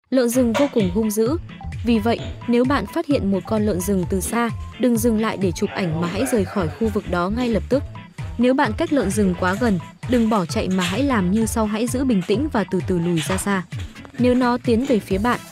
Lợn rừng vô cùng hung dữ. Vì vậy, nếu bạn phát hiện một con lợn rừng từ xa, đừng dừng lại để chụp ảnh mà hãy rời khỏi khu vực đó ngay lập tức. Nếu bạn cách lợn rừng quá gần, đừng bỏ chạy mà hãy làm như sau, hãy giữ bình tĩnh và từ từ lùi ra xa. Nếu nó tiến về phía bạn,